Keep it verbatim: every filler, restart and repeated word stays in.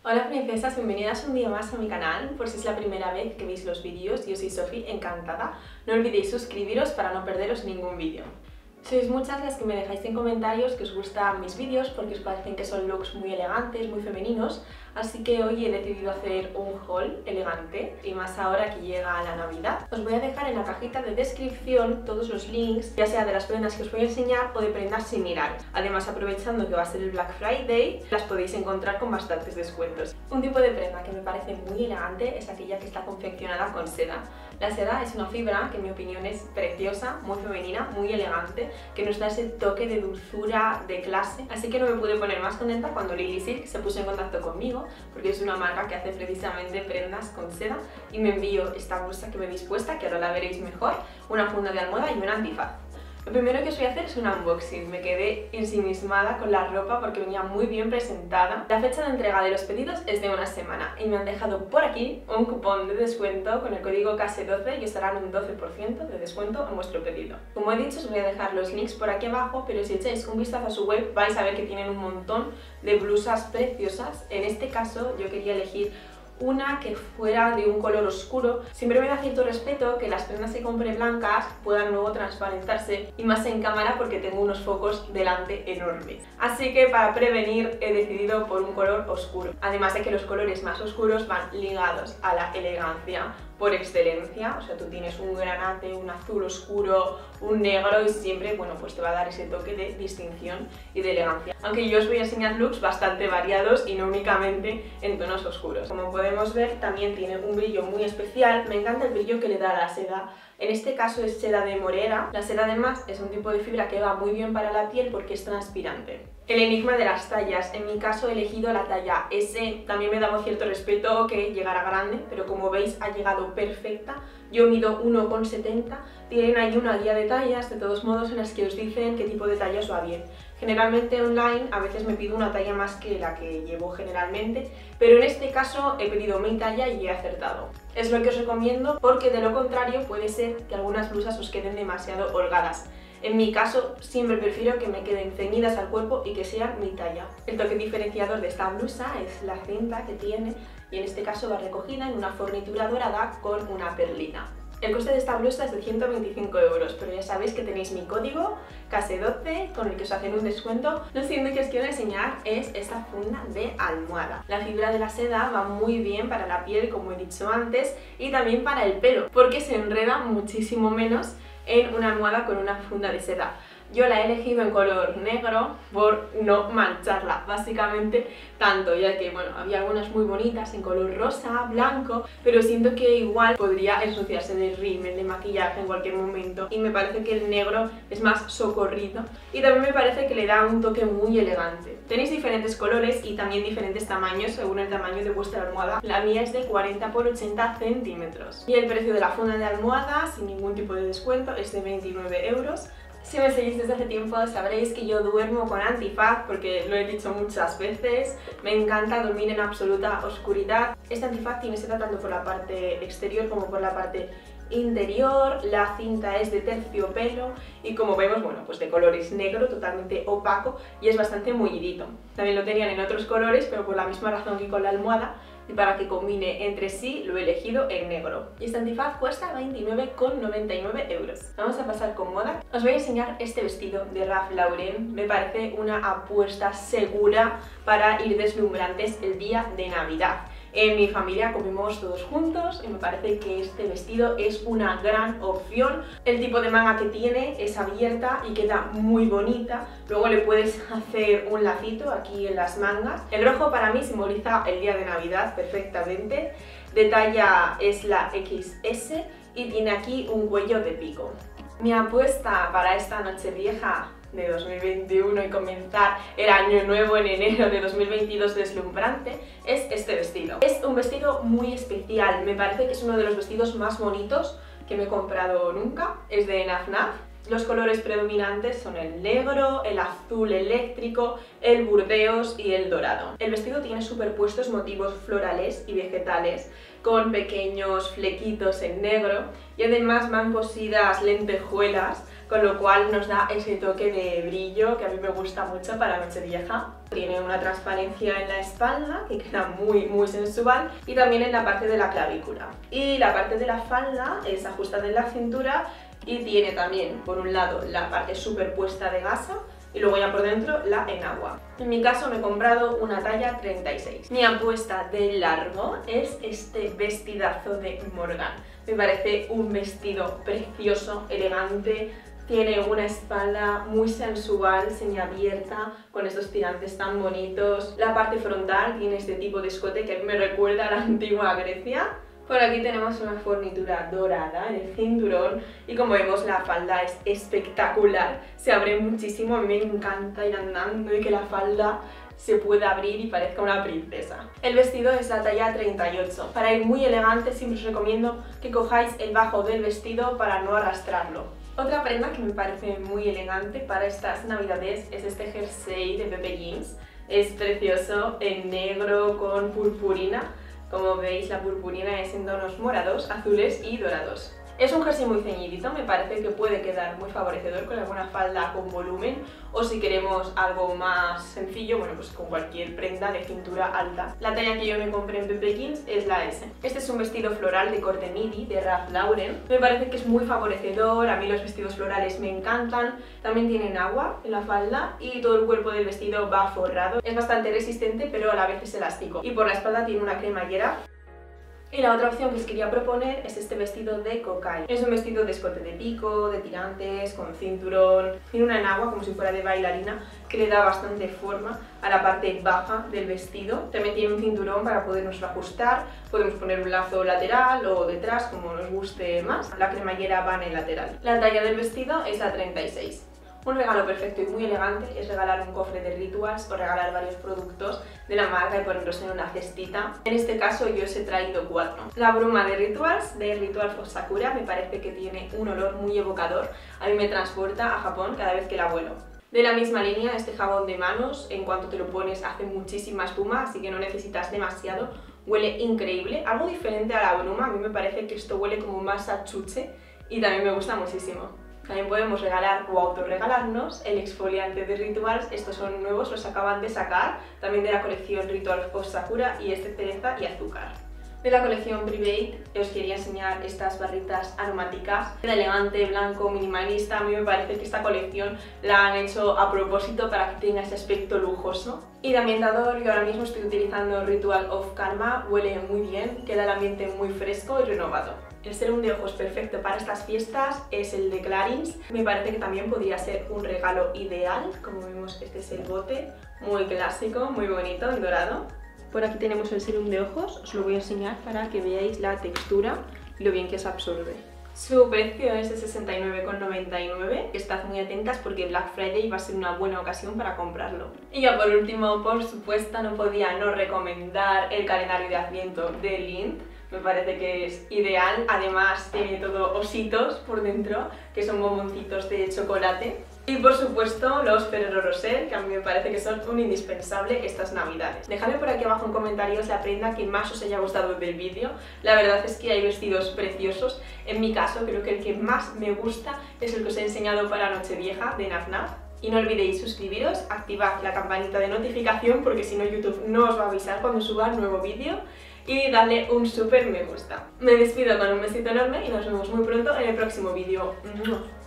Hola princesas, bienvenidas un día más a mi canal. Por si es la primera vez que veis los vídeos, yo soy Sofi, encantada. No olvidéis suscribiros para no perderos ningún vídeo. Sois muchas las que me dejáis en comentarios que os gustan mis vídeos porque os parecen que son looks muy elegantes, muy femeninos, así que hoy he decidido hacer un haul elegante y más ahora que llega la Navidad. Os voy a dejar en la cajita de descripción todos los links, ya sea de las prendas que os voy a enseñar o de prendas similares. Además, aprovechando que va a ser el Black Friday, las podéis encontrar con bastantes descuentos. Un tipo de prenda que me parece muy elegante es aquella que está confeccionada con seda. La seda es una fibra que en mi opinión es preciosa, muy femenina, muy elegante, que nos da ese toque de dulzura, de clase, así que no me pude poner más contenta cuando Lily Silk se puso en contacto conmigo, porque es una marca que hace precisamente prendas con seda, y me envió esta blusa que me habéis puesta, que ahora la veréis mejor, una funda de almohada y un antifaz. Lo primero que os voy a hacer es un unboxing. Me quedé ensimismada con la ropa porque venía muy bien presentada. La fecha de entrega de los pedidos es de una semana y me han dejado por aquí un cupón de descuento con el código K S doce y os darán un doce por ciento de descuento en vuestro pedido. Como he dicho, os voy a dejar los links por aquí abajo, pero si echáis un vistazo a su web vais a ver que tienen un montón de blusas preciosas. En este caso yo quería elegir una que fuera de un color oscuro. Siempre me da cierto respeto que las prendas que compre blancas puedan luego transparentarse, y más en cámara porque tengo unos focos delante enormes. Así que para prevenir he decidido por un color oscuro. Además de que los colores más oscuros van ligados a la elegancia por excelencia, o sea, tú tienes un granate, un azul oscuro, un negro y siempre, bueno, pues te va a dar ese toque de distinción y de elegancia. Aunque yo os voy a enseñar looks bastante variados y no únicamente en tonos oscuros. Como podemos ver, también tiene un brillo muy especial. Me encanta el brillo que le da la seda. En este caso es seda de morera. La seda además es un tipo de fibra que va muy bien para la piel porque es transpirante. El enigma de las tallas. En mi caso he elegido la talla ese. También me daba cierto respeto que llegara grande, pero como veis ha llegado perfecta. Yo mido uno coma setenta. Tienen ahí una guía de tallas, de todos modos, en las que os dicen qué tipo de talla os va bien. Generalmente online a veces me pido una talla más que la que llevo generalmente, pero en este caso he pedido mi talla y he acertado. Es lo que os recomiendo porque de lo contrario puede ser que algunas blusas os queden demasiado holgadas. En mi caso siempre prefiero que me queden ceñidas al cuerpo y que sean mi talla. El toque diferenciador de esta blusa es la cinta que tiene, y en este caso va recogida en una fornitura dorada con una perlita. El coste de esta blusa es de ciento veinticinco euros, pero ya sabéis que tenéis mi código K S doce con el que os hacen un descuento. Lo siguiente que os quiero enseñar es esta funda de almohada. La fibra de la seda va muy bien para la piel, como he dicho antes, y también para el pelo, porque se enreda muchísimo menos en una almohada con una funda de seda. Yo la he elegido en color negro por no mancharla, básicamente tanto, ya que bueno, había algunas muy bonitas en color rosa, blanco, pero siento que igual podría ensuciarse de rímel, de maquillaje en cualquier momento, y me parece que el negro es más socorrido y también me parece que le da un toque muy elegante. Tenéis diferentes colores y también diferentes tamaños según el tamaño de vuestra almohada. La mía es de cuarenta por ochenta centímetros y el precio de la funda de almohada, sin ningún tipo de descuento, es de veintinueve euros. Si me seguís desde hace tiempo sabréis que yo duermo con antifaz porque lo he dicho muchas veces, me encanta dormir en absoluta oscuridad. Este antifaz tiene seda tanto por la parte exterior como por la parte interior, la cinta es de terciopelo y como vemos, bueno, pues de color es negro, totalmente opaco y es bastante mullidito. También lo tenían en otros colores, pero por la misma razón que con la almohada, y para que combine entre sí lo he elegido en negro. Y este antifaz cuesta veintinueve coma noventa y nueve euros. Vamos a pasar con moda. Os voy a enseñar este vestido de Ralph Lauren. Me parece una apuesta segura para ir deslumbrantes el día de Navidad. En mi familia comemos todos juntos y me parece que este vestido es una gran opción. El tipo de manga que tiene es abierta y queda muy bonita. Luego le puedes hacer un lacito aquí en las mangas. El rojo para mí simboliza el día de Navidad perfectamente. De talla es la equis ese y tiene aquí un cuello de pico. Mi apuesta para esta Nochevieja de dos mil veintiuno y comenzar el año nuevo en enero de dos mil veintidós deslumbrante es este vestido. Es un vestido muy especial, me parece que es uno de los vestidos más bonitos que me he comprado nunca. Es de Naf Naf. Los colores predominantes son el negro, el azul eléctrico, el burdeos y el dorado. El vestido tiene superpuestos motivos florales y vegetales con pequeños flequitos en negro y además van cosidas lentejuelas con lo cual nos da ese toque de brillo que a mí me gusta mucho para Nochevieja. Tiene una transparencia en la espalda que queda muy muy sensual y también en la parte de la clavícula. Y la parte de la falda es ajustada en la cintura y tiene también por un lado la parte superpuesta de gasa y luego ya por dentro la enagua. En mi caso me he comprado una talla treinta y seis. Mi apuesta de largo es este vestidazo de Morgan. Me parece un vestido precioso, elegante, tiene una espalda muy sensual, semiabierta, con estos tirantes tan bonitos. La parte frontal tiene este tipo de escote que me recuerda a la antigua Grecia. Por aquí tenemos una fornitura dorada en el cinturón y como vemos la falda es espectacular, se abre muchísimo, a mí me encanta ir andando y que la falda se pueda abrir y parezca una princesa. El vestido es la talla treinta y ocho. Para ir muy elegante siempre os recomiendo que cojáis el bajo del vestido para no arrastrarlo. Otra prenda que me parece muy elegante para estas navidades es este jersey de Pepe Jeans. Es precioso en negro con purpurina. Como veis, la purpurina es en tonos morados, azules y dorados. Es un jersey muy ceñidito, me parece que puede quedar muy favorecedor con alguna falda con volumen o si queremos algo más sencillo, bueno pues con cualquier prenda de cintura alta. La talla que yo me compré en Pepe Jeans es la ese. Este es un vestido floral de corte midi de Ralph Lauren. Me parece que es muy favorecedor, a mí los vestidos florales me encantan. También tienen agua en la falda y todo el cuerpo del vestido va forrado. Es bastante resistente pero a la vez es elástico. Y por la espalda tiene una cremallera. Y la otra opción que os quería proponer es este vestido de Kokai. Es un vestido de escote de pico, de tirantes, con cinturón, tiene una enagua como si fuera de bailarina que le da bastante forma a la parte baja del vestido. También tiene un cinturón para podernos ajustar, podemos poner un lazo lateral o detrás como nos guste más. La cremallera va en el lateral. La talla del vestido es la treinta y seis. Un regalo perfecto y muy elegante es regalar un cofre de Rituals o regalar varios productos de la marca y ponerlos en una cestita. En este caso yo os he traído cuatro. La bruma de Rituals, de Rituals of Sakura, me parece que tiene un olor muy evocador. A mí me transporta a Japón cada vez que la huelo. De la misma línea, este jabón de manos, en cuanto te lo pones hace muchísima espuma, así que no necesitas demasiado. Huele increíble, algo diferente a la bruma, a mí me parece que esto huele como más a chuche y también me gusta muchísimo. También podemos regalar o autorregalarnos el exfoliante de Rituals, estos son nuevos, los acaban de sacar, también de la colección Rituals of Sakura y este cereza y azúcar. De la colección Private os quería enseñar estas barritas aromáticas de elegante, blanco, minimalista. A mí me parece que esta colección la han hecho a propósito para que tenga ese aspecto lujoso. Y de ambientador, yo ahora mismo estoy utilizando Ritual of Karma, huele muy bien, queda el ambiente muy fresco y renovado. El serum de ojos perfecto para estas fiestas es el de Clarins. Me parece que también podría ser un regalo ideal. Como vemos, este es el bote, muy clásico, muy bonito, en dorado. Por aquí tenemos el serum de ojos, os lo voy a enseñar para que veáis la textura y lo bien que se absorbe. Su precio es de sesenta y nueve con noventa y nueve, estad muy atentas porque Black Friday va a ser una buena ocasión para comprarlo. Y ya por último, por supuesto, no podía no recomendar el calendario de Adviento de Lindt. Me parece que es ideal, además tiene todo ositos por dentro, que son bomboncitos de chocolate. Y por supuesto los Ferrero Rocher, que a mí me parece que son un indispensable estas navidades. Dejadme por aquí abajo en comentarios la prenda que más os haya gustado del vídeo. La verdad es que hay vestidos preciosos. En mi caso creo que el que más me gusta es el que os he enseñado para Nochevieja de Naf Naf. Y no olvidéis suscribiros, activad la campanita de notificación porque si no YouTube no os va a avisar cuando suba un nuevo vídeo. Y darle un súper me gusta. Me despido con un besito enorme y nos vemos muy pronto en el próximo vídeo.